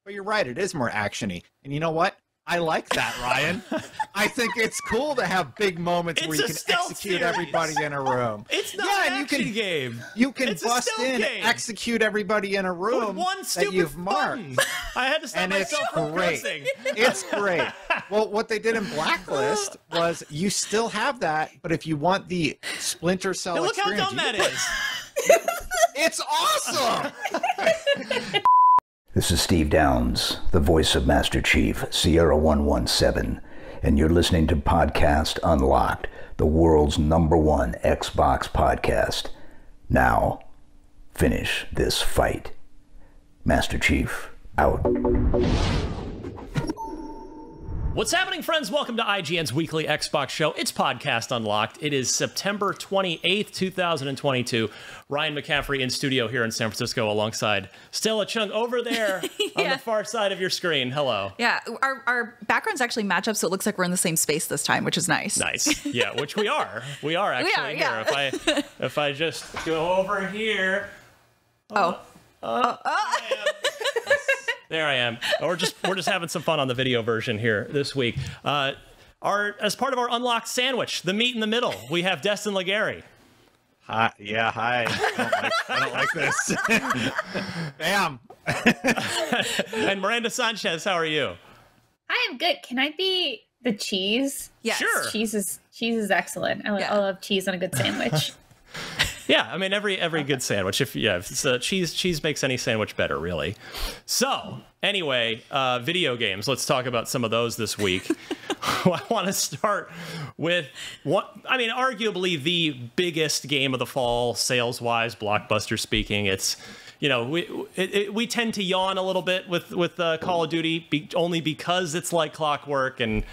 But you're right, it is more action-y. And you know what? I like that, Ryan. I think it's cool to have big moments where you can execute everybody in a room. It's not an action game. You can bust in, execute everybody in a room that you've marked. I had to stop myself from cursing. It's great. Well, what they did in Blacklist was you still have that, but if you want the Splinter Cell experience, look how dumb that is. It's awesome. This is Steve Downs, the voice of Master Chief, Sierra 117, and you're listening to Podcast Unlocked, the world's #1 Xbox podcast. Now, finish this fight. Master Chief, out. What's happening, friends? Welcome to IGN's weekly Xbox show. It's Podcast Unlocked. It is September 28th, 2022. Ryan McCaffrey in studio here in San Francisco alongside Stella Chung over there on the far side of your screen. Hello. Yeah, our backgrounds actually match up, so it looks like we're in the same space this time, which is nice. Nice. Yeah, which we are. We are actually here. If I just go over here. There I am. We're just having some fun on the video version here this week. As part of our Unlocked sandwich, the meat in the middle, we have Destin Legary. Hi. Yeah, hi. I don't like this. Bam. And Miranda Sanchez, how are you? I am good. Can I be the cheese? Yes. Sure. Cheese is excellent. I love cheese on a good sandwich. Yeah, I mean every good sandwich. If cheese makes any sandwich better, really. So anyway, video games. Let's talk about some of those this week. I want to start with arguably the biggest game of the fall, sales-wise, blockbuster speaking. It's we tend to yawn a little bit with Call of Duty only because it's like clockwork and.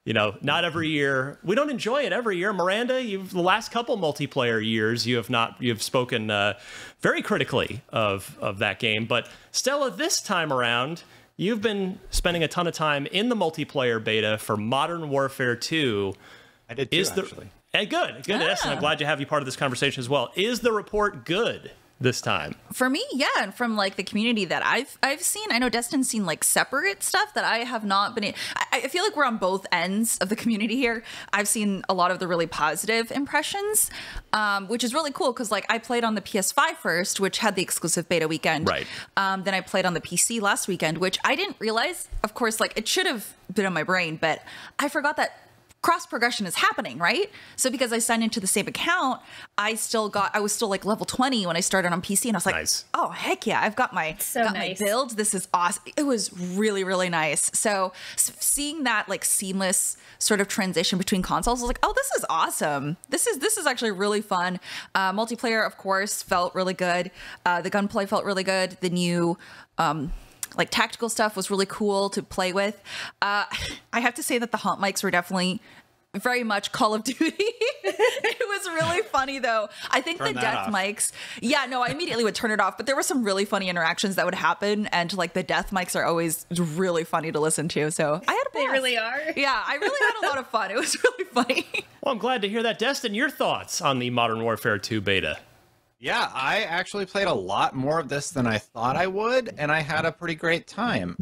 Not every year. We don't enjoy it every year. Miranda, the last couple multiplayer years, you've spoken very critically of that game. But Stella, this time around, you've been spending a ton of time in the multiplayer beta for Modern Warfare 2. I did too, actually. Good. Destin, I'm glad to have you part of this conversation as well. Is the report good this time? For me, yeah, and from like the community that I've seen, I know Destin's seen like separate stuff that I have not been. I feel like we're on both ends of the community here. I've seen a lot of the really positive impressions, which is really cool because like I played on the PS5 first, which had the exclusive beta weekend. Right. Then I played on the PC last weekend, which I didn't realize. Of course, like it should have been on my brain, but I forgot that cross progression is happening, right? So because I signed into the same account, I was still like level 20 when I started on PC, and I was like, nice. Oh heck yeah, I've got my my build. This is awesome. It was really, really nice. So seeing that like seamless sort of transition between consoles, I was like, oh, this is awesome. This is actually really fun. Multiplayer, of course, felt really good. The gunplay felt really good. The new like tactical stuff was really cool to play with. I have to say that the haunt mics were definitely very much Call of Duty. It was really funny though. I think the death mics, I immediately would turn it off, but there were some really funny interactions that would happen, and like the death mics are always really funny to listen to. So I had a blast. They really are. Yeah, I really had a lot of fun. It was really funny. Well, I'm glad to hear that. Destin, your thoughts on the Modern Warfare 2 beta? Yeah, I actually played a lot more of this than I thought I would, and I had a pretty great time.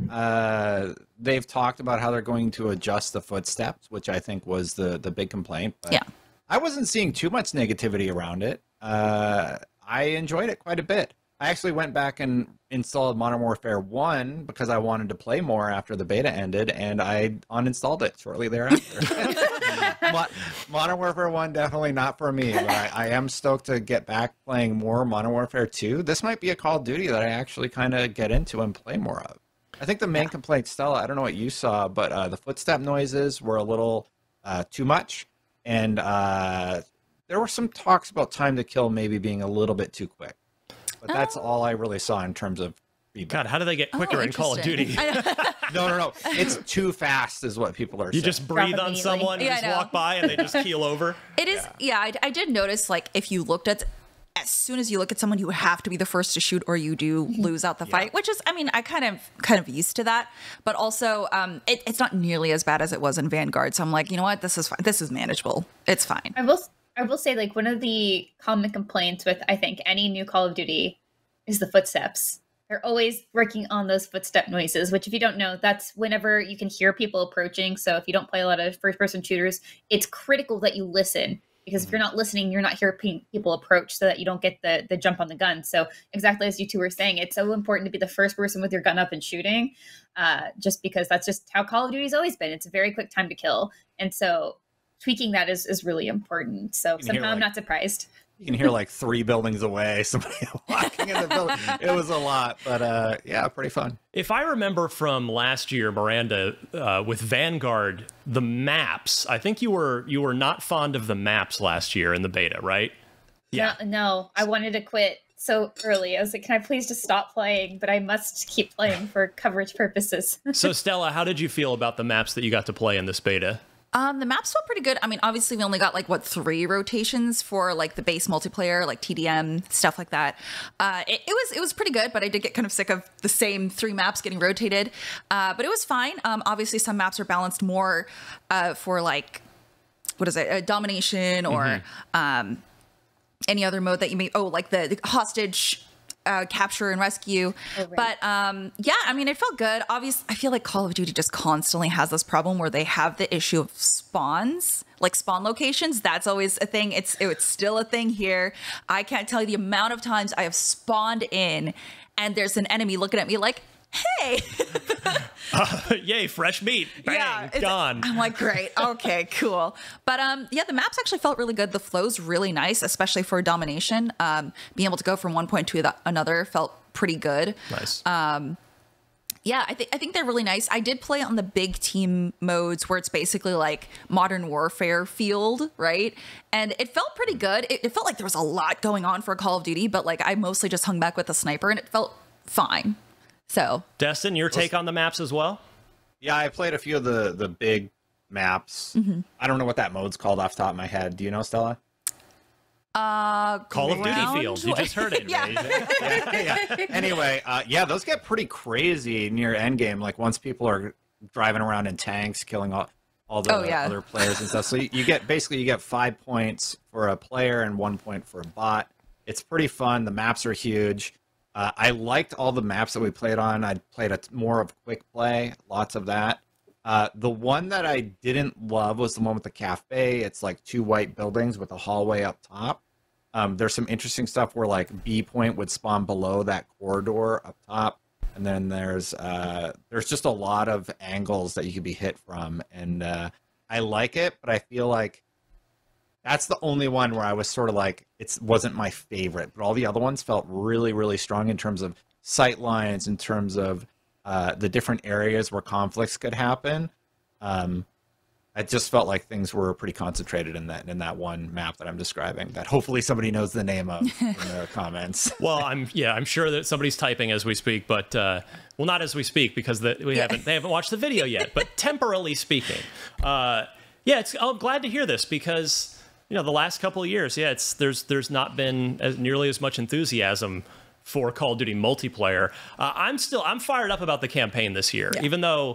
They've talked about how they're going to adjust the footsteps, which I think was the big complaint. But yeah. I wasn't seeing too much negativity around it. I enjoyed it quite a bit. I actually went back and installed Modern Warfare 1 because I wanted to play more after the beta ended, and I uninstalled it shortly thereafter. Modern Warfare 1 definitely not for me, but I am stoked to get back playing more Modern Warfare 2. This might be a Call of Duty that I actually kind of get into and play more of. I think the main complaint, Stella, I don't know what you saw, but the footstep noises were a little too much, and there were some talks about time to kill maybe being a little bit too quick. But that's all I really saw in terms of feedback. God, how do they get quicker in Call of Duty? No. It's too fast is what people are saying. You just breathe on someone and just walk by and they just keel over? It is, I did notice, like, if you looked at, as soon as you look at someone, you have to be the first to shoot or you do lose out the fight, which is, I mean, I kind of used to that. But also, it's not nearly as bad as it was in Vanguard. So I'm like, you know what? This is fine. This is manageable. It's fine. I will say, like, one of the common complaints with, I think, any new Call of Duty is the footsteps. they're always working on those footstep noises, which if you don't know, that's whenever you can hear people approaching. So if you don't play a lot of first-person shooters, it's critical that you listen, because if you're not listening, you're not hearing people approach, so that you don't get the jump on the gun. So exactly as you two were saying, it's so important to be the first person with your gun up and shooting, just because that's just how Call of Duty's always been. It's a very quick time to kill. And so tweaking that is really important. So somehow I'm not surprised. You can hear like 3 buildings away, somebody walking in the building. It was a lot, but yeah, pretty fun. If I remember from last year, Miranda, with Vanguard, the maps, I think you were not fond of the maps last year in the beta, right? Yeah. No, I wanted to quit so early. I was like, can I please just stop playing? But I must keep playing for coverage purposes. So Stella, how did you feel about the maps that you got to play in this beta? The maps felt pretty good. I mean, obviously we only got like 3 rotations for like the base multiplayer, like TDM, stuff like that. It was pretty good, but I did get kind of sick of the same 3 maps getting rotated. But it was fine. Obviously some maps are balanced more for like, what is it, domination or any other mode that you may, like the hostage capture and rescue. Oh, right. But yeah, I mean, it felt good. Obviously, I feel like Call of Duty just constantly has this problem where they have the issue of spawns, like spawn locations. That's always a thing. It's still a thing here. I can't tell you the amount of times I have spawned in and there's an enemy looking at me like, hey. Yay, fresh meat. Bang, yeah, gone. I'm like, great. Okay, cool. But yeah, the maps actually felt really good. The flow's really nice, especially for domination. Being able to go from one point to another felt pretty good. Nice. Yeah, I think they're really nice. I did play on the big team modes where it's basically like Modern Warfare field, right? And it felt pretty good. It felt like there was a lot going on for Call of Duty, but like I mostly just hung back with a sniper and it felt fine. So, Destin, your take on the maps as well? Yeah, I played a few of the big maps. I don't know what that mode's called off the top of my head. Do you know, Stella? Call of Duty Field. You just heard it. Yeah. Yeah. Anyway, yeah, those get pretty crazy near endgame. Like once people are driving around in tanks, killing all the other players and stuff. So you get 5 points for a player and 1 point for a bot. It's pretty fun. The maps are huge. I liked all the maps that we played on. I played more of quick play, lots of that. The one that I didn't love was the one with the cafe. It's like 2 white buildings with a hallway up top. There's some interesting stuff where like B point would spawn below that corridor up top. And then there's just a lot of angles that you could be hit from. And I like it, but I feel like that's the only one where I was sort of like, it wasn't my favorite, but all the other ones felt really, really strong in terms of sight lines, in terms of the different areas where conflicts could happen. I just felt like things were pretty concentrated in that one map that I'm describing, that hopefully somebody knows the name of in their comments. Well, I'm sure that somebody's typing as we speak, but well, not as we speak because they haven't watched the video yet, but temporally speaking. I'm glad to hear this because the last couple of years, there's not been nearly as much enthusiasm for Call of Duty multiplayer. I'm fired up about the campaign this year, even though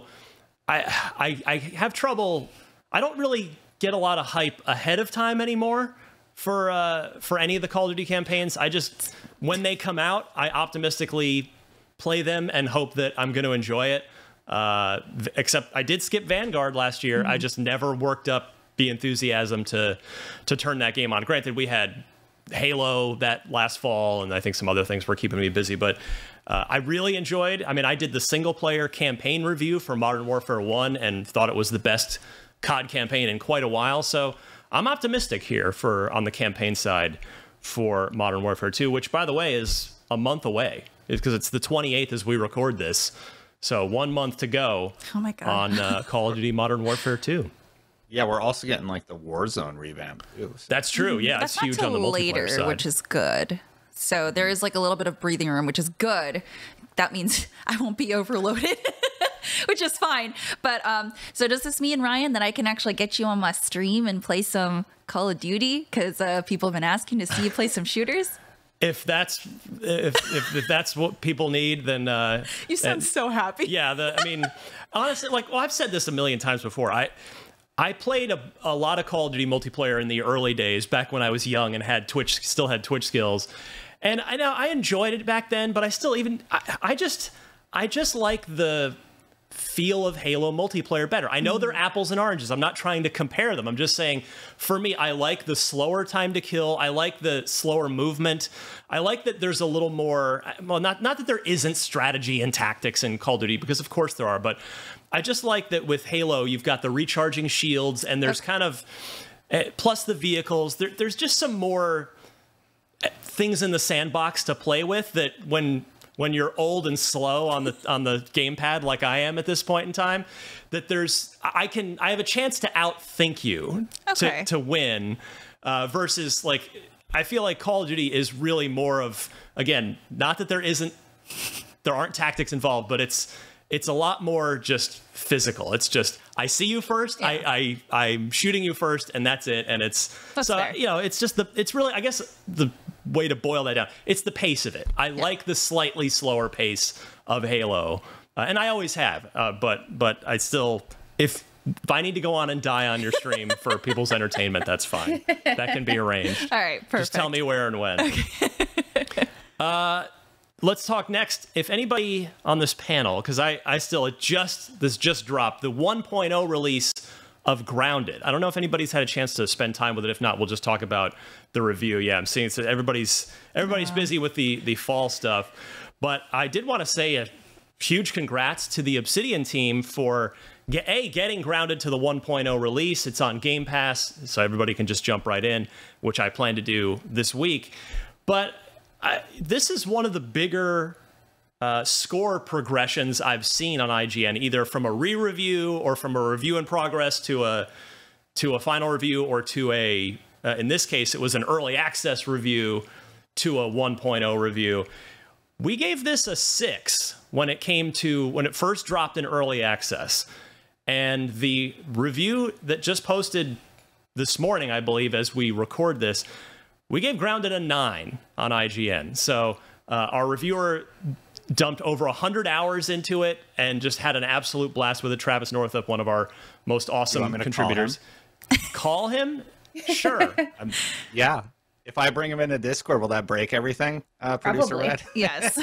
I have trouble. I don't really get a lot of hype ahead of time anymore for any of the Call of Duty campaigns. When they come out, I optimistically play them and hope that I'm going to enjoy it. Except I did skip Vanguard last year. I just never worked up the enthusiasm to turn that game on. Granted, we had Halo that last fall, and I think some other things were keeping me busy, but I really enjoyed. I mean, I did the single player campaign review for Modern Warfare 1 and thought it was the best COD campaign in quite a while. So I'm optimistic here on the campaign side for Modern Warfare 2, which by the way is a month away because it's the 28th as we record this. So 1 month to go on Call of Duty Modern Warfare 2. Yeah, we're also getting like the Warzone revamp too. So. That's true. Yeah, that's it's huge on the multiplayer side, which is good. So there is like a little bit of breathing room, which is good. That means I won't be overloaded, which is fine. But so does this mean, Ryan, that I can actually get you on my stream and play some Call of Duty? Because people have been asking to see you play some shooters. If that's what people need, then you sound so happy. Yeah, I mean, honestly, I've said this a million times before. I played a lot of Call of Duty multiplayer in the early days, back when I was young and still had Twitch skills. And I know I enjoyed it back then, but I still I just like the feel of Halo multiplayer better. I know they're apples and oranges. I'm not trying to compare them. I'm just saying, for me, I like the slower time to kill. I like the slower movement. I like that there's a little more, well, not that there isn't strategy and tactics in Call of Duty, because of course there are, but I just like that with Halo, you've got the recharging shields, and there's kind of, plus the vehicles, there's just some more things in the sandbox to play with that when you're old and slow on the gamepad like I am at this point in time, that I have a chance to outthink you to win, versus like I feel like Call of Duty is really more of, again, not that there aren't tactics involved, but it's a lot more just physical. It's just I see you first, I'm shooting you first, and that's it. And that's fair. You know, it's just it's really, I guess the way to boil that down, it's the pace of it. I like the slightly slower pace of Halo, and I always have. But I still, if I need to go on and die on your stream for people's entertainment, that's fine. That can be arranged. All right, perfect. Just tell me where and when. Okay. Let's talk next. If anybody on this panel, because this just dropped, the 1.0 release of Grounded. I don't know if anybody's had a chance to spend time with it. If not, we'll just talk about the review. Yeah, I'm seeing everybody's busy with the fall stuff. But I did want to say a huge congrats to the Obsidian team for getting Grounded to the 1.0 release. It's on Game Pass, so everybody can just jump right in, which I plan to do this week. But this is one of the bigger score progressions I've seen on IGN, either from a re-review or from a review in progress to a final review, or to in this case, it was an early access review to a 1.0 review. We gave this a 6 when it first dropped in early access. And the review that just posted this morning, I believe, as we record this, we gave Grounded a 9 on IGN. So our reviewer dumped over 100 hours into it and just had an absolute blast with it. Travis Northup, one of our most awesome contributors. Call him? Sure. Yeah. If I bring him into Discord, will that break everything, Producer Red? Yes.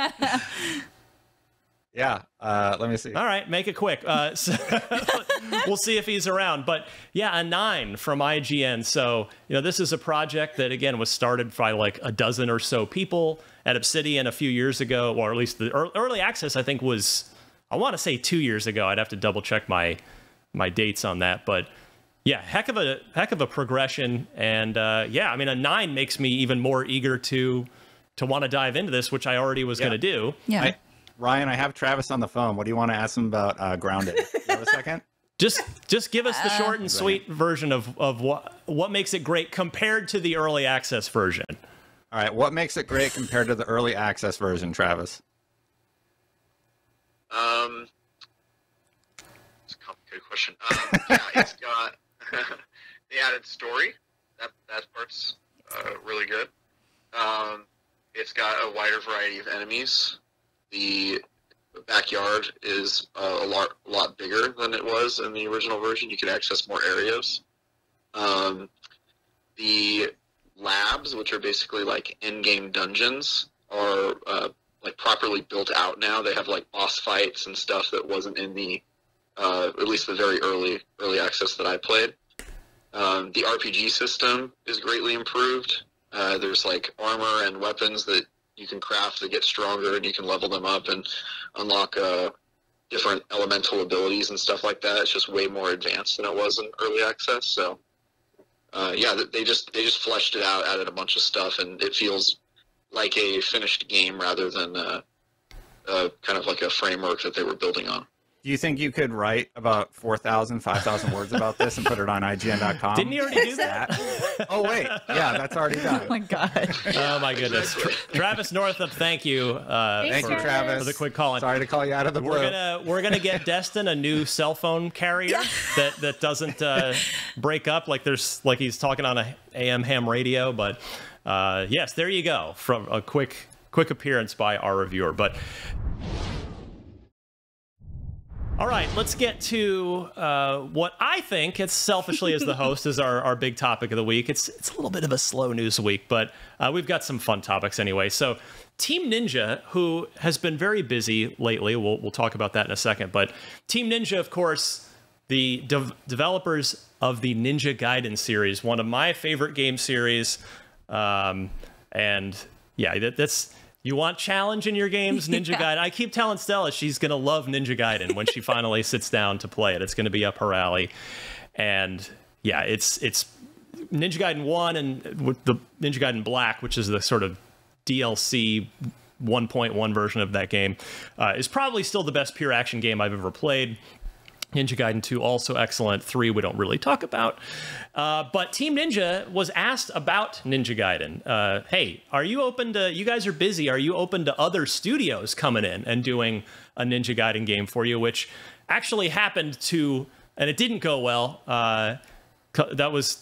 Yeah. Let me see. All right. Make it quick. So we'll see if he's around. But yeah, a 9 from IGN. So, this is a project that, again, was started by like a dozen or so people at Obsidian a few years ago, or at least the early access, I think, was, I want to say 2 years ago. I'd have to double check my dates on that. But yeah, heck of a progression. And yeah, I mean, a 9 makes me even more eager to want to dive into this, which I already was going to do. Yeah. Ryan, I have Travis on the phone. What do you want to ask him about Grounded? You have a second? Just give us the short and sweet version of what makes it great compared to the early access version. All right, what makes it great compared to the early access version, Travis? It's a complicated question. Yeah, it's got the added story. That part's really good. It's got a wider variety of enemies. The backyard is a lot bigger than it was in the original version. You could access more areas. The labs, which are basically like in-game dungeons, are like properly built out now. They have like boss fights and stuff that wasn't in the at least the very early access that I played. The RPG system is greatly improved. There's like armor and weapons that you can craft that get stronger, and you can level them up and unlock different elemental abilities and stuff like that. It's just way more advanced than it was in early access. So yeah, they just fleshed it out, added a bunch of stuff, and it feels like a finished game rather than kind of like a framework that they were building on. Do you think you could write about 4,000, 5,000 words about this and put it on IGN.com? Didn't you already do that? Oh, wait. Yeah, that's already done. Oh, my God. Oh, my goodness. Travis Northup, thank you. Thank you, Travis. For the quick call-in. Sorry to call you out of the blue. We're gonna get Destin a new cell phone carrier that doesn't break up like he's talking on a AM ham radio. But yes, there you go. From a quick appearance by our reviewer. But All right, let's get to what I think, it's selfishly as the host, is our big topic of the week. It's a little bit of a slow news week, but we've got some fun topics anyway. So Team Ninja, who has been very busy lately, we'll talk about that in a second, but Team Ninja, of course, the developers of the Ninja Gaiden series, one of my favorite game series, and yeah, that's... You want challenge in your games, Ninja Gaiden. I keep telling Stella she's going to love Ninja Gaiden when she finally sits down to play it. It's going to be up her alley. And yeah, it's Ninja Gaiden 1 and with the Ninja Gaiden Black, which is the sort of DLC 1.1 version of that game, is probably still the best pure action game I've ever played. Ninja Gaiden 2, also excellent. 3, we don't really talk about. But Team Ninja was asked about Ninja Gaiden. Hey, are you open to, you guys are busy, are you open to other studios coming in and doing a Ninja Gaiden game for you? Which actually happened to, and it didn't go well. That was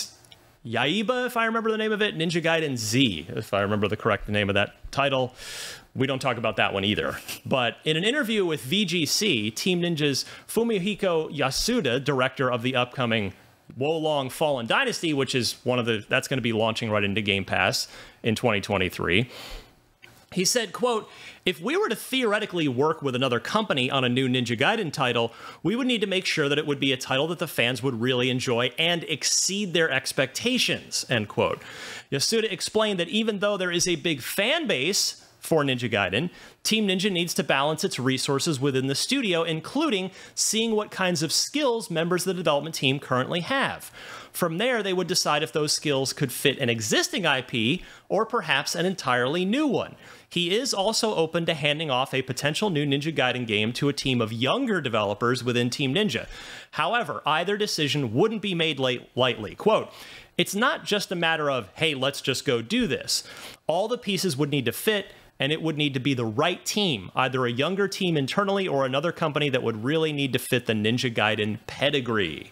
Yaiba, if I remember the name of it. Ninja Gaiden Z, if I remember the correct name of that title. We don't talk about that one either. But in an interview with VGC, Team Ninja's Fumihiko Yasuda, director of the upcoming Wolong Fallen Dynasty, which is that's going to be launching right into Game Pass in 2023. He said, quote, "If we were to theoretically work with another company on a new Ninja Gaiden title, we would need to make sure that it would be a title that the fans would really enjoy and exceed their expectations," end quote. Yasuda explained that even though there is a big fan base for Ninja Gaiden, Team Ninja needs to balance its resources within the studio, including seeing what kinds of skills members of the development team currently have. From there, they would decide if those skills could fit an existing IP or perhaps an entirely new one. He is also open to handing off a potential new Ninja Gaiden game to a team of younger developers within Team Ninja. However, either decision wouldn't be made lightly. Quote, "It's not just a matter of, hey, let's just go do this. All the pieces would need to fit, and it would need to be the right team, either a younger team internally or another company that would really need to fit the Ninja Gaiden pedigree."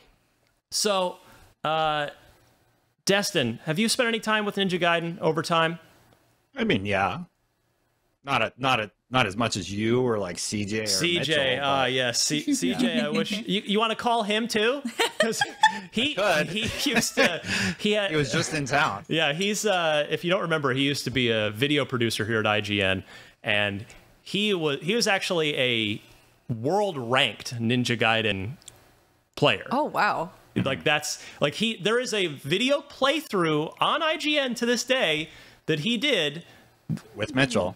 So, Destin, have you spent any time with Ninja Gaiden over time? I mean, yeah. Not as much as you or like CJ or CJ, Mitchell, yes, CJ. I wish you want to call him too, because he used to he was just in town. Yeah, he's if you don't remember, he used to be a video producer here at IGN, and he was actually a world ranked Ninja Gaiden player. Oh wow! Like there is a video playthrough on IGN to this day that he did. With Mitchell.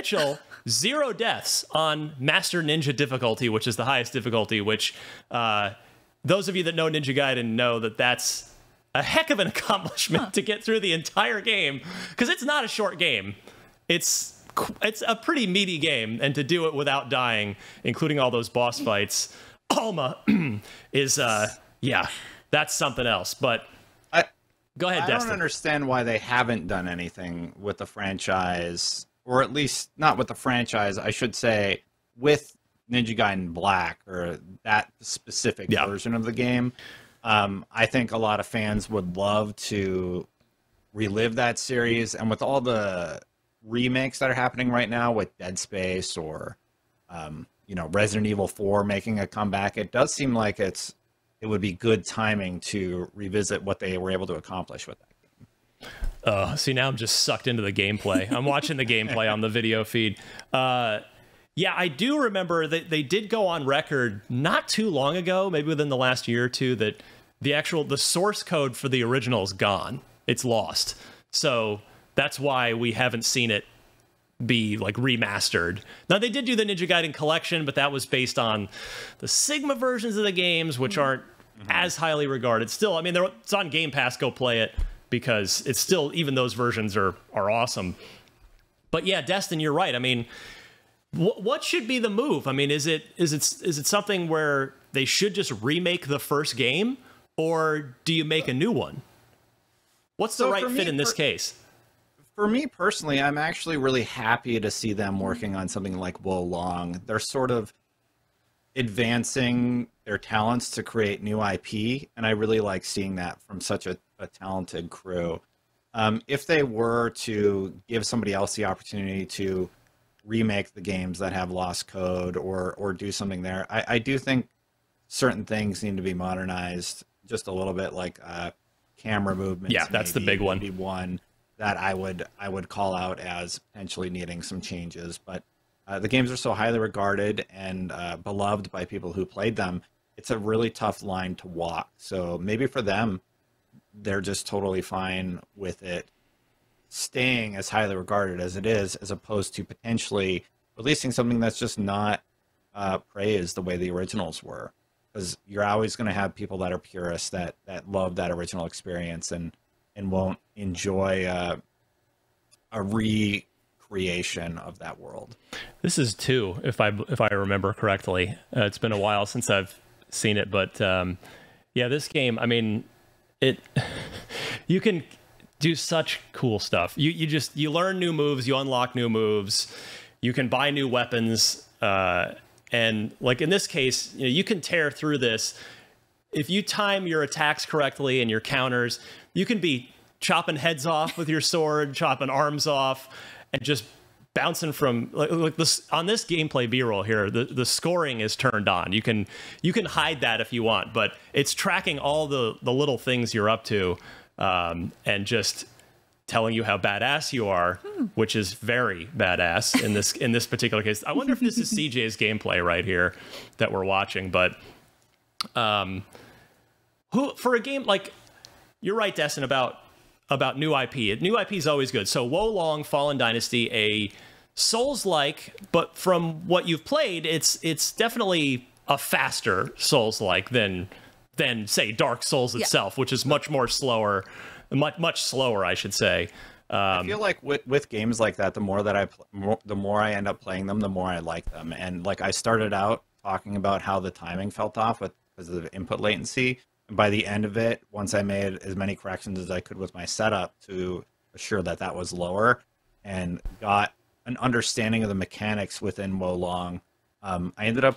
0 deaths on Master Ninja difficulty, which is the highest difficulty, which those of you that know Ninja Gaiden know that that's a heck of an accomplishment to get through the entire game, because it's not a short game. It's a pretty meaty game, and to do it without dying, including all those boss fights, Alma, is, yeah, that's something else. But go ahead, Destin. I don't understand why they haven't done anything with the franchise, or at least not with the franchise, I should say, with Ninja Gaiden Black, or that specific version of the game. I think a lot of fans would love to relive that series, and with all the remakes that are happening right now with Dead Space or Resident Evil 4 making a comeback, it does seem like it would be good timing to revisit what they were able to accomplish with that game. See, now I'm just sucked into the gameplay. I'm watching the gameplay on the video feed. Yeah, I do remember that they did go on record not too long ago, maybe within the last year or two, that the source code for the original is gone. It's lost. So that's why we haven't seen it be like remastered. Now, they did do the Ninja Gaiden collection, but that was based on the Sigma versions of the games, which aren't as highly regarded. Still, I mean, it's on Game Pass. Go play it, because it's still, even those versions are awesome. But yeah, Destin, you're right. I mean, what should be the move? I mean, is it something where they should just remake the first game, or do you make a new one? What's the right fit in this case? For me personally, I'm actually really happy to see them working on something like Wolong. They're sort of advancing their talents to create new IP, and I really like seeing that from such a talented crew. If they were to give somebody else the opportunity to remake the games that have lost code or do something there. I do think certain things need to be modernized just a little bit, like camera movements. Yeah, that's the big one. Maybe one that I would call out as potentially needing some changes. But the games are so highly regarded and beloved by people who played them. It's a really tough line to walk. So maybe for them, they're just totally fine with it staying as highly regarded as it is, as opposed to potentially releasing something that's just not praised the way the originals were. Because you're always going to have people that are purists that love that original experience and won't enjoy a recreation of that world. This is 2, if I remember correctly. It's been a while since I've seen it, but yeah, this game, I mean, you can do such cool stuff. You learn new moves, you unlock new moves, you can buy new weapons, and like in this case, you can tear through this. If you time your attacks correctly and your counters, you can be chopping heads off with your sword, chopping arms off, and just bouncing from like this. On this gameplay B-roll here, the scoring is turned on. You can hide that if you want, but it's tracking all the little things you're up to, and just telling you how badass you are, which is very badass in this particular case. I wonder if this is CJ's gameplay right here that we're watching, but for a game like, you're right, Destin, about new IP. New IP is always good. So Wo Long Fallen Dynasty, a Souls-like, but from what you've played, it's definitely a faster Souls-like than say Dark Souls itself, which is much slower, I should say. I feel like with games like that, the more I end up playing them, the more I like them. And like I started out talking about how the timing felt off because of the input latency. And by the end of it, once I made as many corrections as I could with my setup to assure that was lower and got an understanding of the mechanics within Wo Long, I'm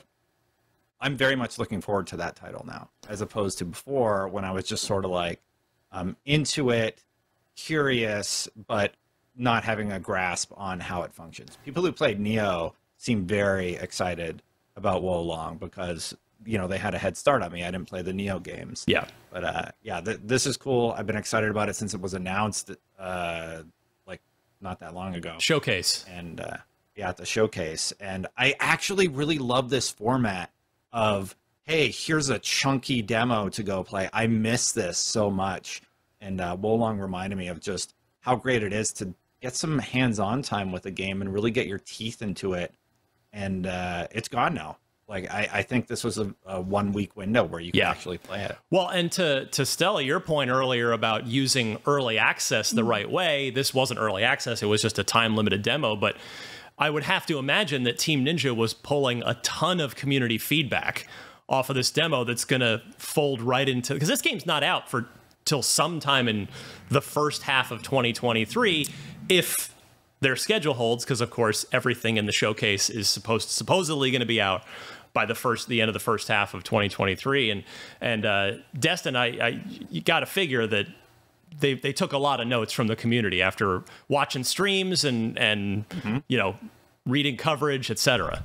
very much looking forward to that title now, as opposed to before when I was just sort of like into it, curious, but not having a grasp on how it functions. People who played Neo seem very excited about Wo Long because they had a head start on me. I didn't play the Neo games. Yeah. But this is cool. I've been excited about it since it was announced, like not that long ago. Showcase. And at the showcase. And I actually really love this format of, hey, here's a chunky demo to go play. I miss this so much. And Wo Long reminded me of just how great it is to get some hands-on time with a game and really get your teeth into it. And it's gone now. Like, I think this was a 1 week window where you can actually play it. Well, and to Stella, your point earlier about using early access the right way, this wasn't early access. It was just a time-limited demo. But I would have to imagine that Team Ninja was pulling a ton of community feedback off of this demo that's going to fold right into... Because this game's not out till sometime in the first half of 2023, if their schedule holds, because, of course, everything in the showcase is supposedly going to be out by the end of the first half of 2023. And Destin, you got to figure that they took a lot of notes from the community after watching streams and reading coverage, etc.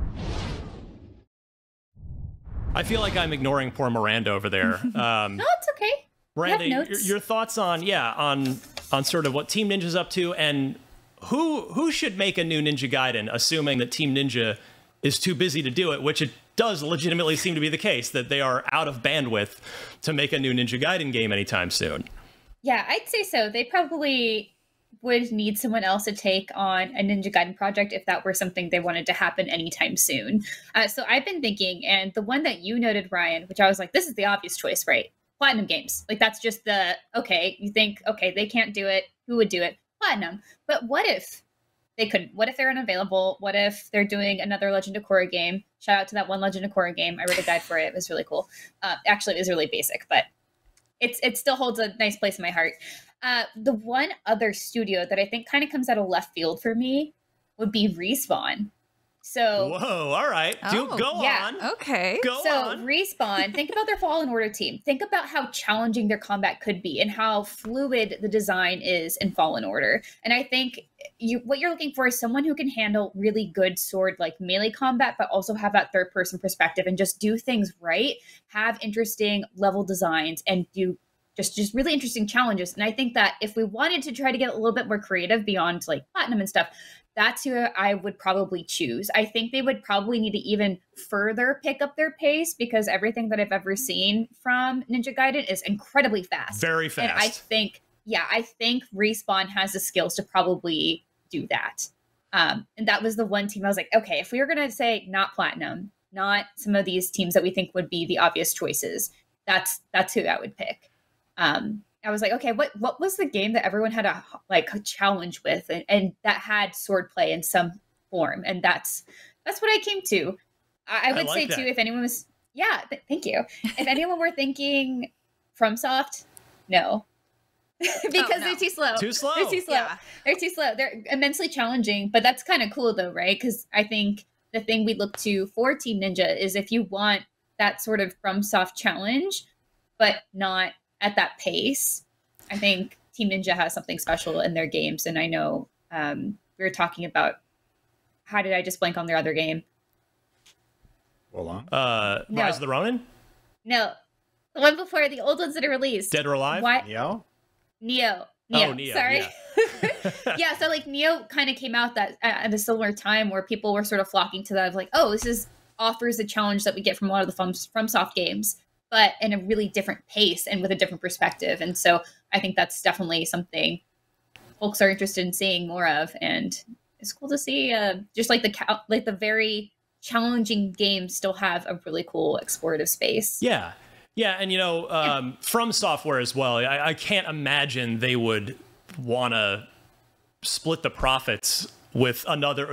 I feel like I'm ignoring poor Miranda over there. No, it's okay. Miranda, your thoughts on sort of what Team Ninja's up to, and who should make a new Ninja Gaiden, assuming that Team Ninja is too busy to do it, which it does legitimately seem to be the case, that they are out of bandwidth to make a new Ninja Gaiden game anytime soon. Yeah, I'd say so. They probably would need someone else to take on a Ninja Gaiden project if that were something they wanted to happen anytime soon. So I've been thinking, and the one that you noted, Ryan, which I was like, this is the obvious choice, right? Platinum Games. Like, that's just you think, okay, they can't do it. Who would do it? Platinum. But what if they couldn't? What if they're unavailable? What if they're doing another Legend of Korra game? Shout out to that one Legend of Korra game. I wrote a guide for it. It was really cool. Actually, it was really basic, but it still holds a nice place in my heart. The one other studio that I think kind of comes out of left field for me would be Respawn. So whoa, all right. Go on. Okay. Go on. Respawn, think about their Fallen Order team. Think about how challenging their combat could be and how fluid the design is in Fallen Order. And I think what you're looking for is someone who can handle really good sword like melee combat, but also have that third person perspective and just do things right, have interesting level designs, and do just really interesting challenges. And I think that if we wanted to try to get a little bit more creative beyond like platinum and stuff, that's who I would probably choose. I think they would probably need to even further pick up their pace, because everything that I've ever seen from Ninja Gaiden is incredibly fast. Very fast. And I think Respawn has the skills to probably do that. And that was the one team I was like, okay, if we were going to say not platinum, not some of these teams that we think would be the obvious choices, that's who I would pick. I was like, okay, what was the game that everyone had a challenge with, and that had swordplay in some form? And that's what I came to. I would say too, if anyone was, thank you. If anyone were thinking FromSoft, no, because they're too slow. Too slow. They're too slow. Yeah. They're too slow. They're immensely challenging, but that's kind of cool though, right? Because I think the thing we look to for Team Ninja is if you want that sort of FromSoft challenge, but not at that pace, I think Team Ninja has something special in their games. And I know we were talking about, how did I just blank on their other game? Hold on. Rise of the Ronin? No. The one before, the old ones that are released. Dead or Alive? What? Neo? Neo. Oh, Neo. Sorry. Yeah. So like Neo kind of came out that at a similar time where people were sort of flocking to that of like, oh, this offers the challenge that we get from a lot of the FromSoft games, but in a really different pace and with a different perspective. And so I think that's definitely something folks are interested in seeing more of. And it's cool to see just like the very challenging games still have a really cool explorative space. Yeah. Yeah. And, From Software as well, I can't imagine they would want to split the profits with another,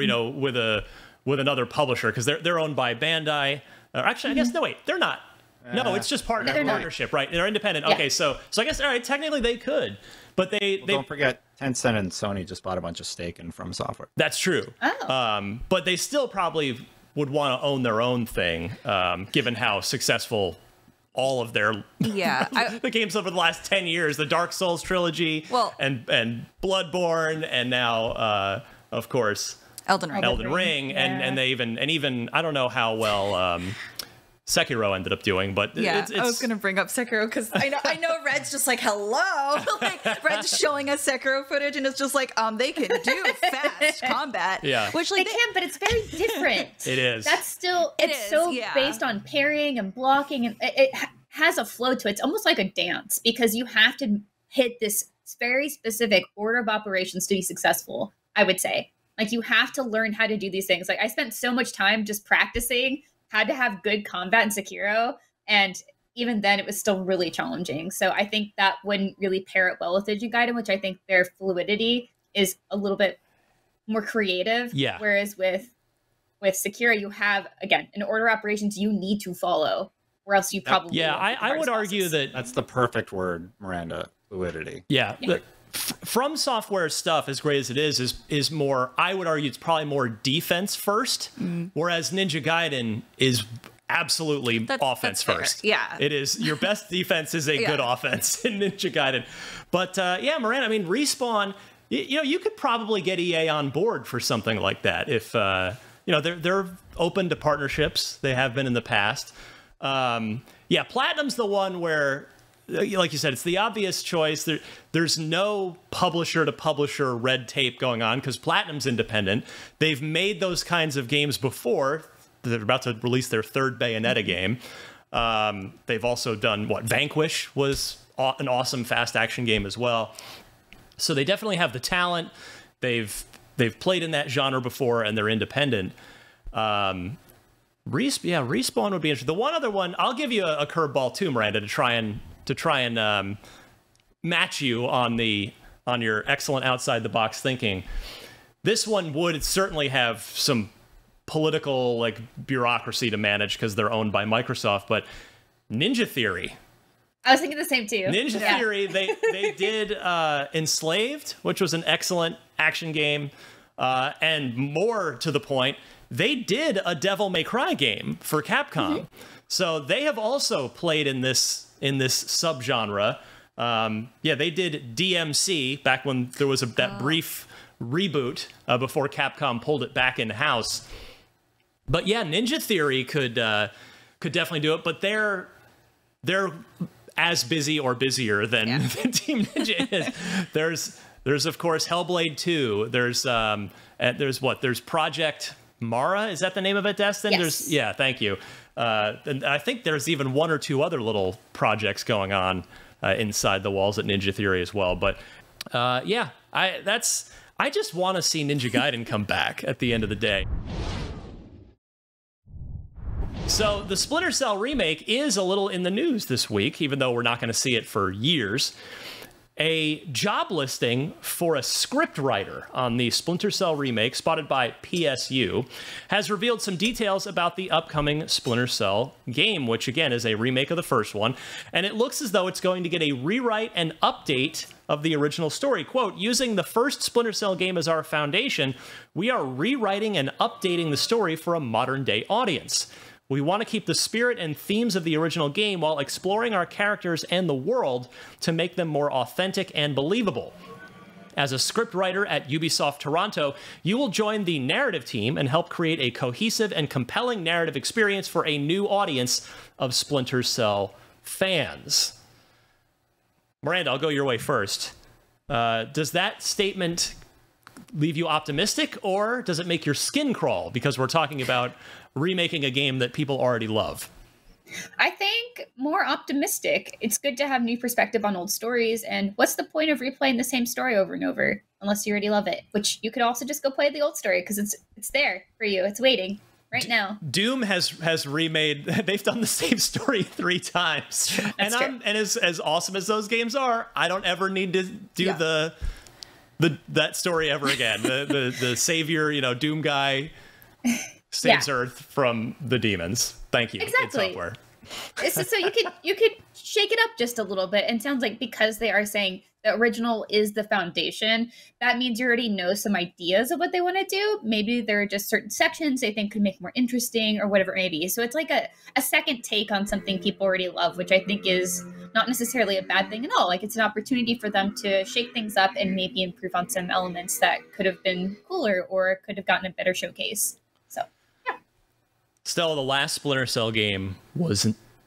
with another publisher, because they're owned by Bandai. Actually, I guess, no, wait, they're not. No, it's just partnership, right? They're independent. Yeah. Okay, so I guess, all right, technically they could, but they don't forget Tencent and Sony just bought a bunch of stake in From Software. That's true. Oh. But they still probably would want to own their own thing, given how successful all of their the games over the last 10 years, the Dark Souls trilogy, and Bloodborne, and now, of course, Elden Ring. Yeah. And they even I don't know how well Sekiro ended up doing, but I was gonna bring up Sekiro because I know Red's just like, hello, like Red's showing us Sekiro footage, and it's just like they can do fast combat, which they can, but it's very different. It is. That's still based on parrying and blocking, and it has a flow to it. It's almost like a dance, because you have to hit this very specific order of operations to be successful. I would say, like, you have to learn how to do these things. Like, I spent so much time just practicing how to have good combat in Sekiro, and even then it was still really challenging. So I think that wouldn't really pair it well with Ninja Gaiden, which I think their fluidity is a little bit more creative. Yeah. Whereas with Sekiro, you have, again, an order of operations you need to follow, or else you probably I would argue that that's the perfect word, Miranda. Fluidity. Yeah. From Software stuff, as great as it is more, I would argue it's probably more defense first, whereas Ninja Gaiden is absolutely offense first. Yeah. It is. Your best defense is a good offense in Ninja Gaiden. But Miranda, I mean, Respawn, you could probably get EA on board for something like that if, they're open to partnerships. They have been in the past. Platinum's the one where, like you said, it's the obvious choice. There's no publisher-to-publisher red tape going on because Platinum's independent. They've made those kinds of games before. They're about to release their third Bayonetta game. They've also done, Vanquish was an awesome fast action game as well. So they definitely have the talent. They've played in that genre before, and they're independent. Respawn would be interesting. The one other one, I'll give you a curveball too, Miranda, to try and match you on your excellent outside the box thinking. This one would certainly have some political bureaucracy to manage because they're owned by Microsoft, but Ninja Theory. I was thinking the same too. Ninja Theory, they did Enslaved, which was an excellent action game, and more to the point, they did a Devil May Cry game for Capcom. So they have also played in this subgenre. Yeah, they did DMC back when there was that brief reboot before Capcom pulled it back in-house. But yeah, Ninja Theory could definitely do it, but they're as busy or busier than Team Ninja is. There's of course Hellblade 2. There's Project Mara. Is that the name of it, Destin? Yes. Thank you. And I think there's even one or two other little projects going on inside the walls at Ninja Theory as well. But I just want to see Ninja Gaiden come back at the end of the day. So the Splinter Cell remake is a little in the news this week, even though we're not going to see it for years. A job listing for a script writer on the Splinter Cell remake, spotted by PSU, has revealed some details about the upcoming Splinter Cell game, which again is a remake of the first one, and it looks as though it's going to get a rewrite and update of the original story. Quote, using the first Splinter Cell game as our foundation, we are rewriting and updating the story for a modern-day audience. We want to keep the spirit and themes of the original game while exploring our characters and the world to make them more authentic and believable. As a scriptwriter at Ubisoft Toronto, you will join the narrative team and help create a cohesive and compelling narrative experience for a new audience of Splinter Cell fans. Miranda, I'll go your way first. Does that statement leave you optimistic, or does it make your skin crawl because we're talking about remaking a game that people already love? I think more optimistic. It's good to have new perspective on old stories, and what's the point of replaying the same story over and over unless you already love it? Which you could also just go play the old story because it's there for you. It's waiting right now. Doom has remade. They've done the same story 3 times, and as awesome as those games are, I don't ever need to do that story ever again. The savior, Doom guy saves Earth from the demons. Thank you. Exactly. Id Software. So you could shake it up just a little bit. And it sounds like because they are saying the original is the foundation, that means you already know some ideas of what they want to do. Maybe there are just certain sections they think could make more interesting or whatever it may be. So it's like a second take on something people already love, which I think is not necessarily a bad thing at all. Like, it's an opportunity for them to shake things up and maybe improve on some elements that could have been cooler or could have gotten a better showcase. So, yeah. Stella, the last Splinter Cell game was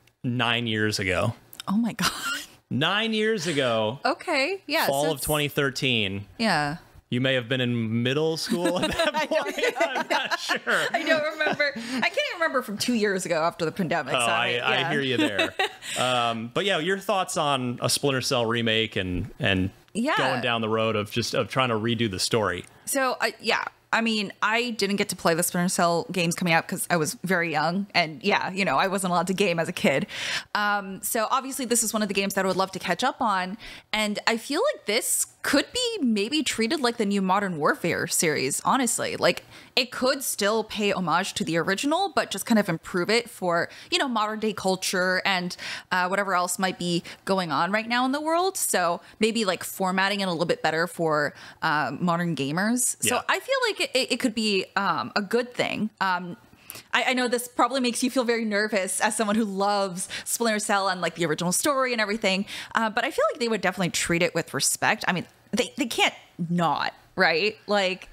9 years ago. Oh my God. 9 years ago. Okay. Yeah. Fall of 2013. Yeah. You may have been in middle school at that point. I'm not sure. I don't remember. I can't even remember from 2 years ago after the pandemic. Oh, so I hear you there. But yeah, your thoughts on a Splinter Cell remake and going down the road of trying to redo the story. So I mean, I didn't get to play the Splinter Cell games coming out because I was very young, and I wasn't allowed to game as a kid. So obviously this is one of the games that I would love to catch up on, and I feel like this could be maybe treated like the new Modern Warfare series, honestly. Like, it could still pay homage to the original, but just kind of improve it for, modern day culture and whatever else might be going on right now in the world. So maybe like formatting it a little bit better for modern gamers. So I feel like it could be a good thing. I know this probably makes you feel very nervous as someone who loves Splinter Cell and like the original story and everything. But I feel like they would definitely treat it with respect. I mean, they can't not, right? Like,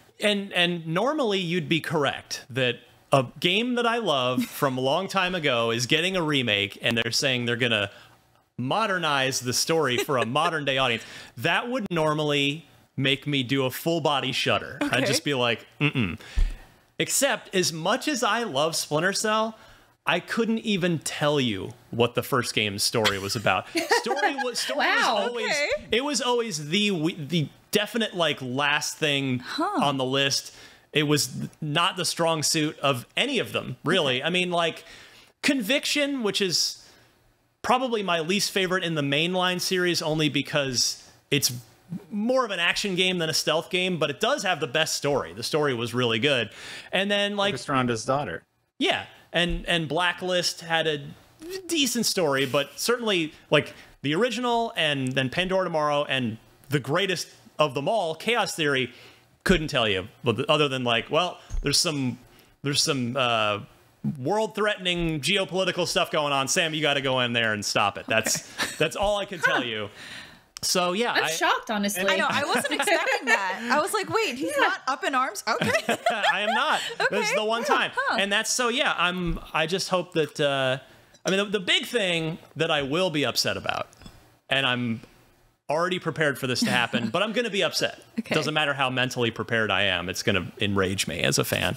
and normally you'd be correct that a game that I love from a long time ago is getting a remake, and they're saying they're going to modernize the story for a modern day audience. That would normally make me do a full body shudder. Okay. I'd just be like, Except, as much as I love Splinter Cell, I couldn't even tell you what the first game's story was about. Story was always it was always the definite like last thing on the list. It was not the strong suit of any of them, really. Okay. I mean, like Conviction, which is probably my least favorite in the mainline series, only because it's more of an action game than a stealth game, but it does have the best story. The story was really good. And then like focused around his daughter. Yeah. And Blacklist had a decent story, but certainly like the original and then Pandora Tomorrow and the greatest of them all, Chaos Theory, couldn't tell you other than like, well, there's some there's some world-threatening geopolitical stuff going on. Sam, you got to go in there and stop it. That's all I can tell you. So yeah, I'm shocked, honestly. I know, I wasn't expecting that. I was like, wait, he's not up in arms? Okay. I am not. Okay. This is the one time. And that's so yeah, I just hope that I mean the big thing that I will be upset about, and I'm already prepared for this to happen, but I'm going to be upset. Okay. Doesn't matter how mentally prepared I am, it's going to enrage me as a fan.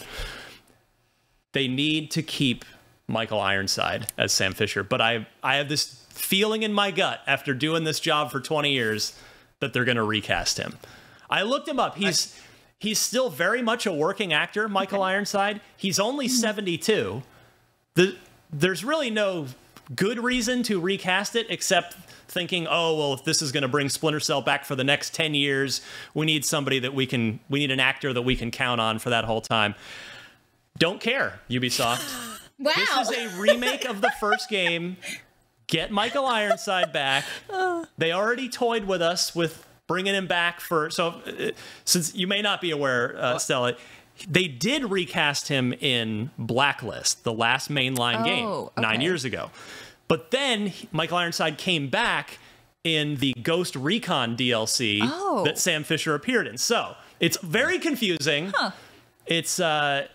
They need to keep Michael Ironside as Sam Fisher, but I have this feeling in my gut after doing this job for 20 years that they're going to recast him. I looked him up. He's still very much a working actor, Michael Ironside. He's only 72. There's really no good reason to recast it except thinking, oh, well, if this is going to bring Splinter Cell back for the next 10 years, we need somebody that we need an actor that we can count on for that whole time. Don't care, Ubisoft. Wow. This is a remake of the first game. Get Michael Ironside back. They already toyed with us with bringing him back since you may not be aware, Stella, they did recast him in Blacklist, the last mainline game, 9 years ago. But then Michael Ironside came back in the Ghost Recon DLC that Sam Fisher appeared in. So it's very confusing. But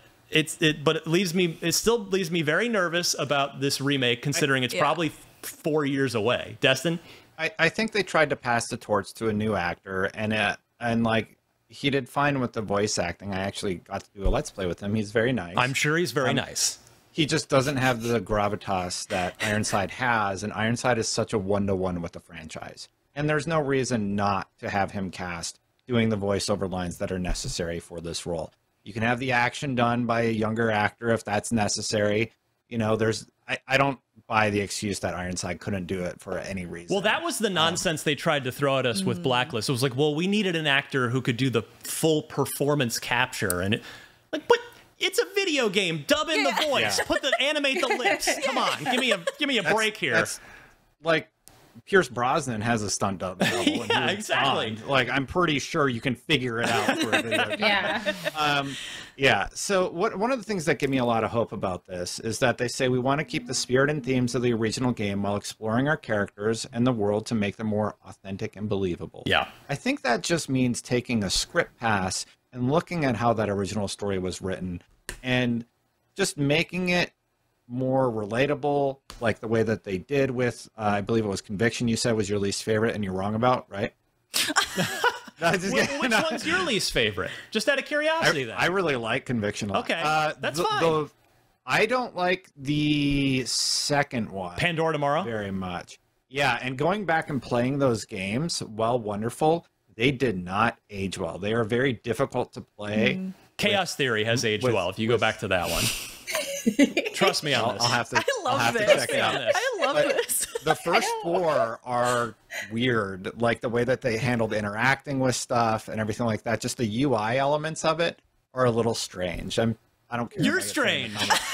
it still leaves me very nervous about this remake, considering it's probably 4 years away. Destin? I think they tried to pass the torch to a new actor, and like he did fine with the voice acting. I actually got to do a Let's Play with him. He's very nice. I'm sure he's very nice. He just doesn't have the gravitas that Ironside has, and Ironside is such a one-to-one with the franchise. And there's no reason not to have him cast doing the voiceover lines that are necessary for this role. You can have the action done by a younger actor if that's necessary. You know, I don't buy the excuse that Ironside couldn't do it for any reason. Well, that was the nonsense they tried to throw at us with Blacklist. It was like, well, we needed an actor who could do the full performance capture, and but it's a video game. Dub in the voice. Animate the lips. Come on, give me a break here. That's like Pierce Brosnan has a stunt double. Yeah, exactly. Like, I'm pretty sure you can figure it out for a video game. So one of the things that give me a lot of hope about this is that they say we want to keep the spirit and themes of the original game while exploring our characters and the world to make them more authentic and believable. Yeah. I think that just means taking a script pass and looking at how that original story was written and just making it more relatable, like the way that they did with, I believe it was Conviction you said was your least favorite and you're wrong about, right? Which one's your least favorite? Just out of curiosity, then. I really like Conviction a lot. Okay, that's fine. I don't like the second one. Pandora Tomorrow? Very much. Yeah, and going back and playing those games, while wonderful, they did not age well. They are very difficult to play. Chaos Theory has aged well, if you go back to that one. Trust me on this. I'll have to check it out. I love this. The first four are weird, like the way that they handled interacting with stuff and everything like that. Just the UI elements of it are a little strange. I don't care. You're strange.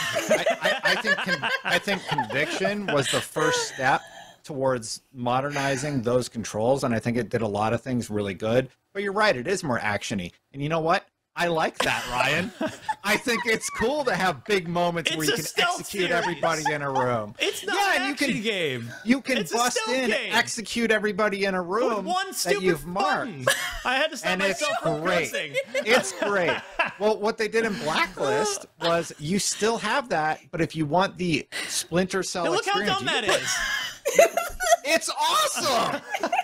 I think Conviction was the first step towards modernizing those controls, and I think it did a lot of things really good. But you're right, it is more actiony. And you know what? I like that, Ryan. I think it's cool to have big moments where you can execute everybody in a room. It's not an action game. You can bust in, execute everybody in a room with one stupid that you've marked. I had to stop myself from cursing. It's great. Well, what they did in Blacklist was you still have that, but if you want the Splinter Cell experience, look how dumb that is. It's awesome.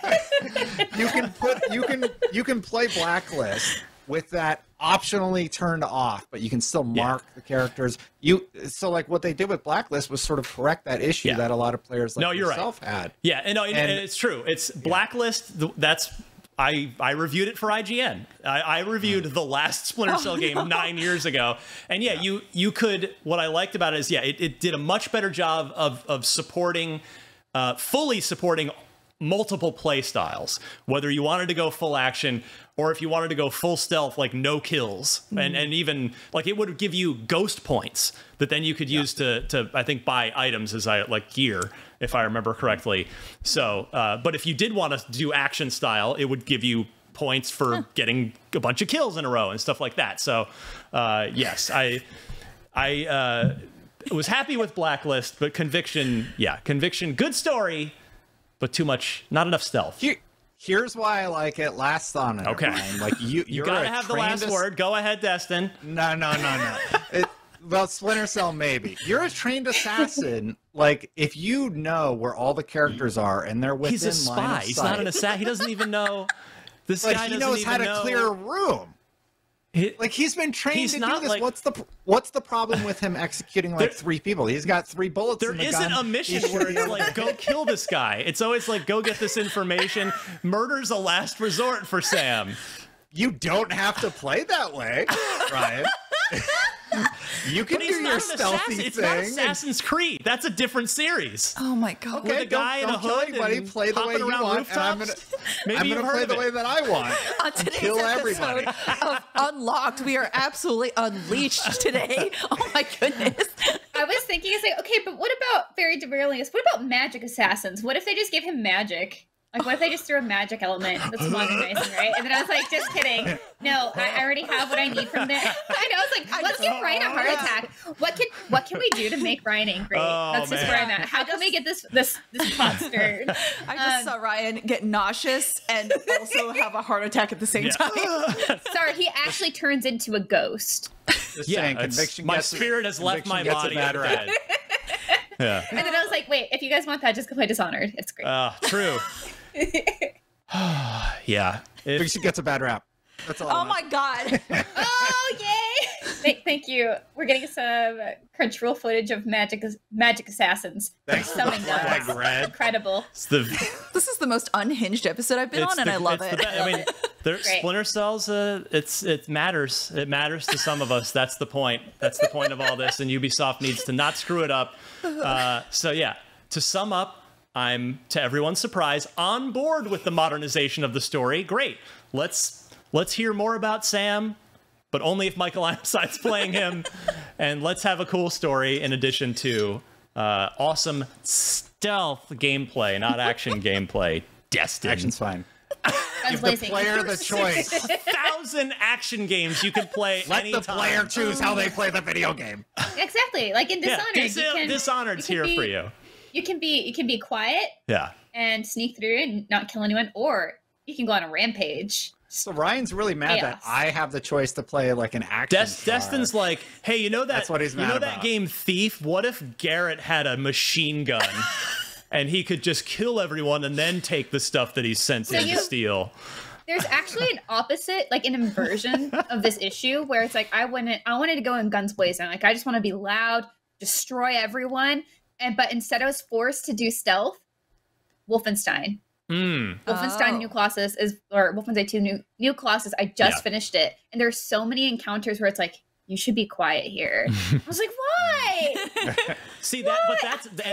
you can play Blacklist with that optionally turned off, but you can still mark the characters. So like what they did with Blacklist was sort of correct that issue that a lot of players like yourself had. Yeah, and it's true. It's Blacklist. That's I reviewed it for IGN. I reviewed the last Splinter Cell game 9 years ago, and you could. What I liked about it is it did a much better job of supporting, fully supporting multiple play styles, whether you wanted to go full action or if you wanted to go full stealth, like no kills, and even like it would give you ghost points that then you could use to I think buy items as like gear, if I remember correctly. So but if you did want to do action style, it would give you points for getting a bunch of kills in a row and stuff like that. So yes, I was happy with Blacklist, but Conviction, good story, but too much, not enough stealth. Here's why I like it. Last on it. Okay. Ryan. Like you gotta have the last word. Go ahead, Destin. No. Well, Splinter Cell, maybe. You're a trained assassin. Like, if you know where all the characters are and they're within He's a spy. line of He's sight, not an assassin. He doesn't even know. This but guy he doesn't knows even how to know. clear a room. Like, he's been trained to do this. Like, what's the problem with him executing like 3 people? He's got 3 bullets in the gun. There isn't a mission where it's like, go kill this guy. It's always like, go get this information. Murder's a last resort for Sam. You don't have to play that way, Ryan. You can do your stealthy thing. It's not Assassin's Creed. That's a different series. Oh my god. Okay, the guy in a hood anybody. Play the way you want, and I'm gonna play the way that I want. On today's Kill everybody. episode of Unlocked, we are absolutely unleashed today. Oh my goodness. I was thinking, it's like, okay, but what about very derailingist? What about magic assassins? What if they just gave him magic? Like, what if they just threw a magic element that's modernizing, right? And then I was like, just kidding. No, I already have what I need from there. I was like, let's give Ryan a heart attack. What can we do to make Ryan angry? That's just where I'm at. How can we get this pot stirred? I just saw Ryan get nauseous and also have a heart attack at the same time. Sorry, he actually turns into a ghost. Just saying, conviction my gets, spirit has left my body. Bad Yeah. And then I was like, wait, if you guys want that, just go play Dishonored. It's great. True. Yeah. Conviction gets a bad rap. That's all. Oh my god. Oh, yay! Thank you. We're getting some Crunchyroll footage of magic assassins. Thanks. Summoning guns. Incredible. This is the most unhinged episode I've been on, and I love it. I mean, Splinter Cells. It matters. It matters to some of us. That's the point. That's the point of all this. And Ubisoft needs to not screw it up. So yeah. To sum up, I'm, to everyone's surprise, on board with the modernization of the story. Great. Let's hear more about Sam, but only if Michael Ironside's playing him. And let's have a cool story in addition to awesome stealth gameplay, not action gameplay. Destin. Action's fine. Give the player the choice. 1,000 action games you can play Let anytime. the player choose how they play the video game. Exactly. Like in Dishonored. Dishonored's here for you. You can be quiet. Yeah. And sneak through and not kill anyone, or you can go on a rampage. So Ryan's really mad that I have the choice to play like an action star. Destin's like, hey, you know that? That's what he's mad about. That game Thief? What if Garrett had a machine gun and he could just kill everyone and then take the stuff that he's sent in to steal? There's actually an opposite, like an inversion of this issue where it's like I wanted to go in guns blazing. Like I just want to be loud, destroy everyone. But instead I was forced to do stealth. Wolfenstein. Wolfenstein New Colossus or Wolfenstein 2 New Colossus. I just finished it, and there's so many encounters where it's like, you should be quiet here. I was like, why? See that, but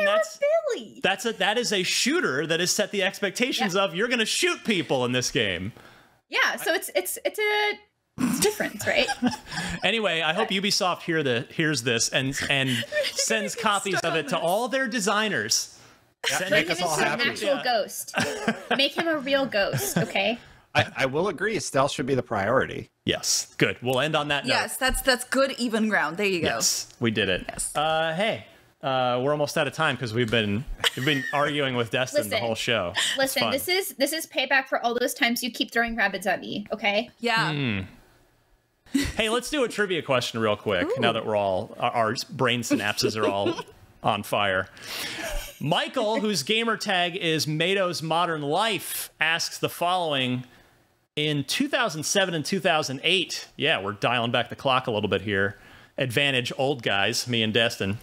that is a shooter that has set the expectations of you're going to shoot people in this game. Yeah, so it's different, right? Anyway, I hope Ubisoft hears this and sends copies of it to all their designers. Yeah, make us all happy. An actual ghost. Make him a real ghost, okay? I will agree. Stealth should be the priority. Yes, good. We'll end on that note. Yes, that's good even ground. There you go. Yes, we did it. Yes. Hey, we're almost out of time because we've been arguing with Destin the whole show. Listen, this is payback for all those times you keep throwing rabbits at me. Okay? Yeah. Hey, let's do a trivia question real quick. Ooh. Now that our brain synapses are all on fire. Michael, whose gamer tag is Mado's Modern Life, asks the following. In 2007 and 2008, yeah, we're dialing back the clock a little bit here. Advantage old guys, me and Destin.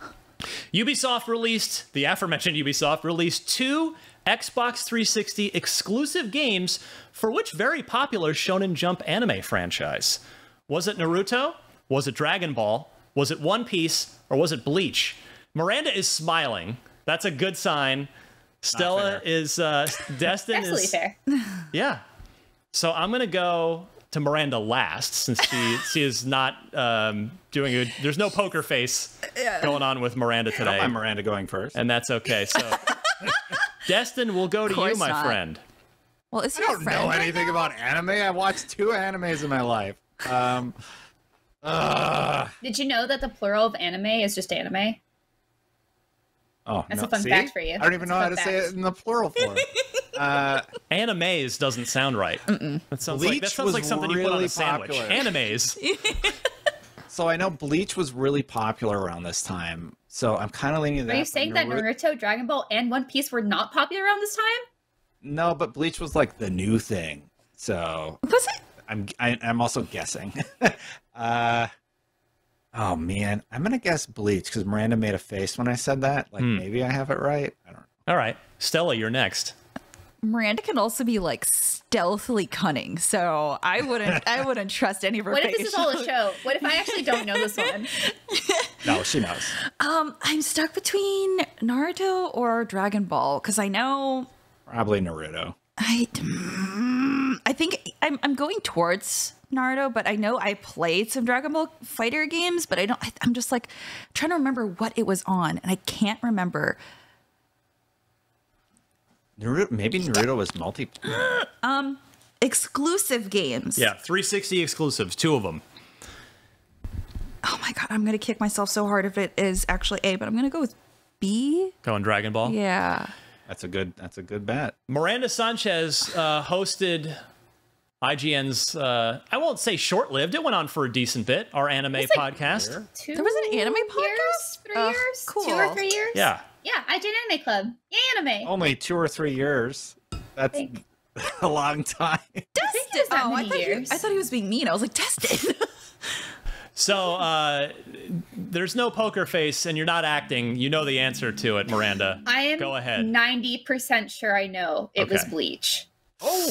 The aforementioned Ubisoft released 2 Xbox 360 exclusive games for which very popular Shonen Jump anime franchise. Was it Naruto? Was it Dragon Ball? Was it One Piece? Or was it Bleach? Miranda is smiling. That's a good sign. Stella is, Destin absolutely is... fair. Yeah. So I'm going to go to Miranda last since she is not doing it. There's no poker face going on with Miranda today. I don't mind Miranda going first. And that's okay. So Destin, we'll go to you, my friend. Well, is he I don't know anything about anime. I watched 2 animes in my life. Did you know that the plural of anime is just anime? Oh, That's no. a fun See? fact for you. I don't even know how to say it in the plural form. Animes doesn't sound right. That sounds like something you put on a sandwich. Popular. Animes. So I know Bleach was really popular around this time. So I'm kind of leaning that. Are you saying that Naruto, Dragon Ball, and One Piece were not popular around this time? No, but Bleach was like the new thing. So Was it? I'm also guessing. Oh man, I'm gonna guess Bleach because Miranda made a face when I said that. Like maybe I have it right. I don't know. All right, Stella, you're next. Miranda can also be like stealthily cunning, so I wouldn't trust any of her. What if this is all a show? What if I actually don't know this one? No, she knows. I'm stuck between Naruto or Dragon Ball because I know Probably Naruto. I think I'm going towards Naruto, but I know I played some Dragon Ball Fighter games, but I'm just like trying to remember what it was on, and I can't remember. Naruto, maybe Naruto was multiplayer. Exclusive games. Yeah, 360 exclusives, 2 of them. Oh my god, I'm gonna kick myself so hard if it is actually A, but I'm gonna go with B. Going Dragon Ball. Yeah. That's a good bet. Miranda Sanchez hosted IGN's, I won't say short-lived, it went on for a decent bit, our anime podcast. There was an anime podcast? 3 years? Cool. 2 or 3 years? Yeah. Yeah, IGN Anime Club. Yay, anime. Only 2 or 3 years. That's a long time. Destin! that many years. I thought he was being mean. I was like, Destin! So, there's no poker face, and you're not acting. You know the answer to it, Miranda. I am Go ahead. 90% sure I know it was Okay. Bleach. Oh,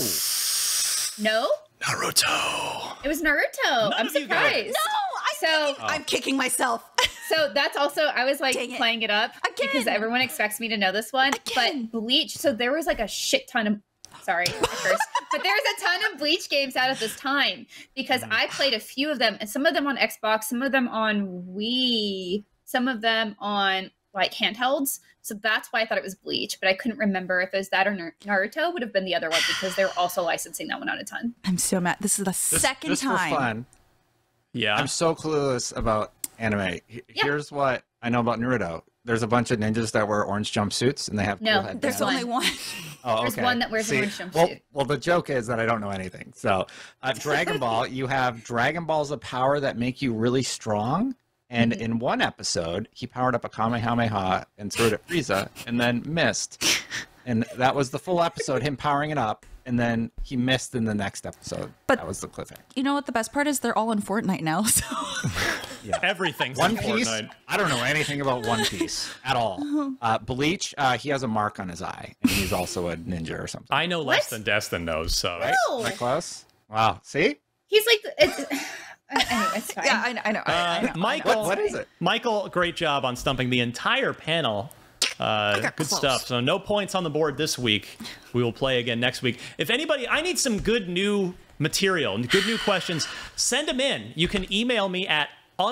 No? Naruto. It was Naruto. I'm of you got it. surprised. I'm kicking myself. So that's also, I was like Dang it. playing it up Again. because everyone expects me to know this one. Again. But Bleach, so there was like a shit ton of, sorry, I cursed. But there's a ton of Bleach games out at this time because I played a few of them, and some of them on Xbox, some of them on Wii, some of them on like handhelds. So that's why I thought it was Bleach, but I couldn't remember if it was that or Naruto would have been the other one because they're also licensing that one out a ton. I'm so mad. This is the second just time. for fun. Yeah. I'm so clueless about anime. Here's what I know about Naruto. There's a bunch of ninjas that wear orange jumpsuits, and they have No, cool headbands. There's only one. Oh, There's okay. one that wears an orange well, jumpsuit. well, the joke is that I don't know anything. So, Dragon Ball, you have Dragon Balls of power that make you really strong. And in one episode, he powered up a Kamehameha and threw it at Frieza, and then missed. And that was the full episode, him powering it up. And then he missed in the next episode. But- that was the cliffhanger. You know what the best part is? They're all in Fortnite now. So Everything's One in Piece. Fortnite. I don't know anything about One Piece at all. Bleach. He has a mark on his eye, and he's also a ninja or something. I know less What? than Destin knows, so. Right? No. Am I close? Wow. See? He's like, anyway, it's fine. yeah, I know. I know. Michael, What is it? Michael, great job on stumping the entire panel. Good close. stuff. So no points on the board this week. We will play again next week. If anybody, I need some good new material, good new questions. Send them in. You can email me at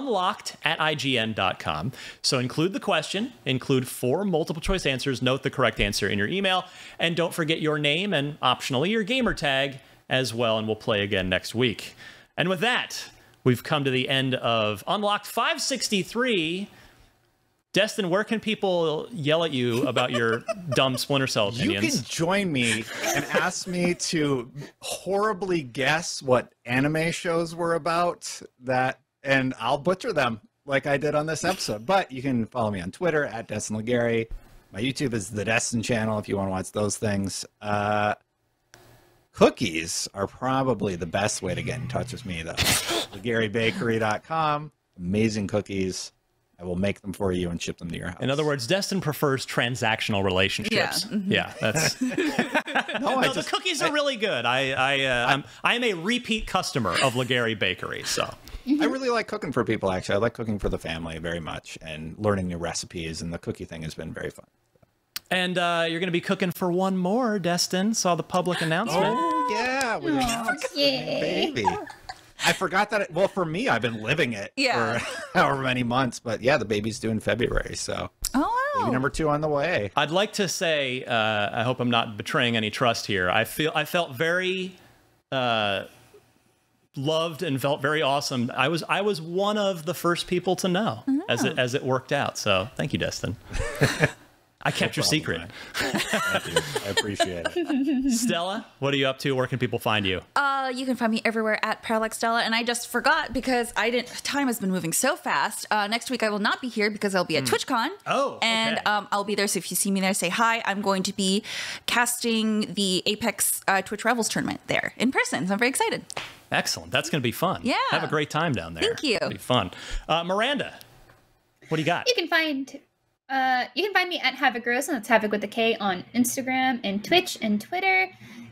unlocked@ign.com. So include the question, include 4 multiple choice answers, note the correct answer in your email, and don't forget your name and optionally your gamer tag as well, and we'll play again next week. And with that, we've come to the end of Unlocked 563. Destin, where can people yell at you about your dumb Splinter Cell You opinions? can join me and ask me to horribly guess what anime shows were about and I'll butcher them like I did on this episode. But you can follow me on Twitter at Destin Legary. My YouTube is the Destin channel if you want to watch those things. Cookies are probably the best way to get in touch with me, though. LegaryBakery.com. Amazing cookies. I will make them for you and ship them to your house. In other words, Destin prefers transactional relationships. Yeah, that's. no, The cookies are really good. I'm a repeat customer of Legary Bakery, so. I really like cooking for people, actually. I like cooking for the family very much and learning new recipes, and the cookie thing has been very fun. And you're going to be cooking for one more, Destin. Saw the public announcement. Oh, yeah. We announced the Yay. baby. I forgot that. Well, for me, I've been living it Yeah. for however many months. But yeah, the baby's due in February. So Oh, wow. baby number 2 on the way. I'd like to say, I hope I'm not betraying any trust here. I felt very loved and felt very awesome. I was one of the first people to know as it worked out. So thank you, Destin. I kept your secret. Thank you. I appreciate it. Stella, what are you up to? Where can people find you? You can find me everywhere at Parallax Stella, and I just forgot because time has been moving so fast. Next week I will not be here because I'll be at TwitchCon. Oh, and okay. I'll be there. So if you see me there, say hi. I'm going to be casting the Apex Twitch Rivals tournament there in person. So I'm very excited. Excellent. That's going to be fun. Yeah. Have a great time down there. Thank you. It'll be fun. Miranda, what do you got? You can find me at Havoc Rose, and that's Havoc with a K on Instagram and Twitch and Twitter.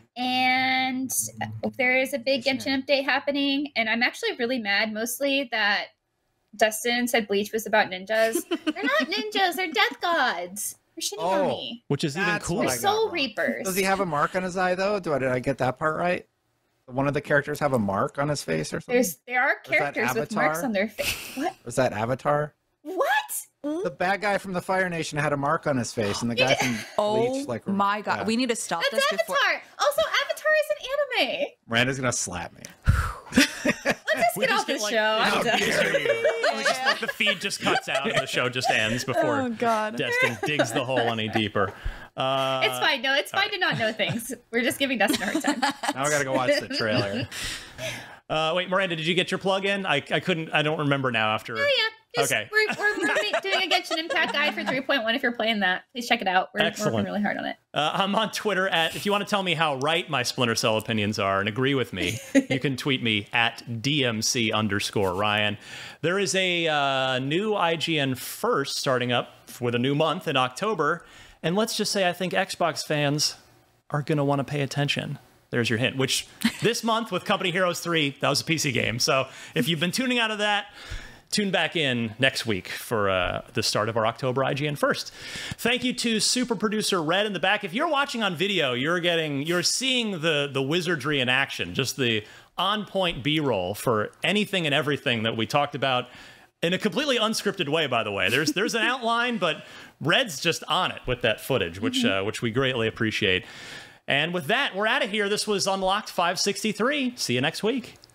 And there is a big Genshin update happening, and I'm actually really mad mostly that Destin said Bleach was about ninjas. They're not ninjas, they're death gods. They're Shinigami. Which is even cooler. They're soul reapers. Does he have a mark on his eye, though? Did I get that part right? One of the characters have a mark on his face or something? There are characters with marks on their face. What? Was that Avatar? What? The bad guy from the Fire Nation had a mark on his face, and the guy from Bleach, like, my God, yeah. we need to stop That's this Avatar. before. Also, Avatar is an anime. Miranda's gonna slap me. Let's get off the show. I'm done. The feed just cuts out and the show just ends before Destin digs the hole any deeper. It's fine. No, it's fine to not know things. We're just giving Destin a hard time. Now I gotta go watch the trailer. Wait, Miranda, did you get your plug-in? I don't remember now after. Oh, yeah. Okay. We're doing a Genshin Impact guide for 3.1 if you're playing that. Please check it out. We're working really hard on it. I'm on Twitter if you want to tell me how right my Splinter Cell opinions are and agree with me, you can tweet me at DMC_Ryan. There is a new IGN First starting up with a new month in October. And let's just say I think Xbox fans are going to want to pay attention. There's your hint, which this month with Company Heroes 3, that was a PC game. So if you've been tuning out of that, tune back in next week for the start of our October IGN First. Thank you to super producer Red in the back. If you're watching on video, you're seeing the wizardry in action, just the on-point B-roll for anything and everything that we talked about in a completely unscripted way, by the way. There's an outline, but Red's just on it with that footage, which we greatly appreciate. And with that, we're out of here. This was Unlocked 563. See you next week.